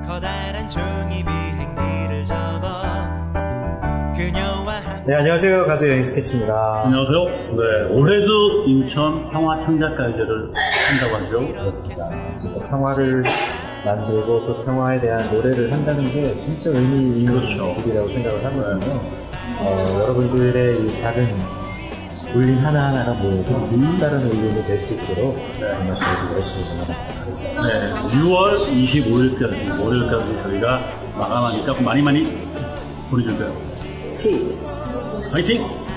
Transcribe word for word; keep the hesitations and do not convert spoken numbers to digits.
커다란 종이 비행기를 접어 그녀와 네, 안녕하세요. 가수 여행 스케치입니다. 안녕하세요. 네, 올해도 인천 평화 창작가요제를 한다고 하죠. 그렇습니다. 진짜 평화를 만들고 또 평화에 대한 노래를 한다는 게 진짜 의미 있는 그렇죠. 일이라고 생각을 하거든요. 어, 여러분들의 이 작은 울림 하나하나가 모여서 다른 울림이 될 수 있도록 정말 저희도 열심히 전화하도록 하겠습니다. 네, 유월 이십오일까지, 월요일까지 저희가 마감하니까 많이 많이 보내주세요. 피스! 화이팅!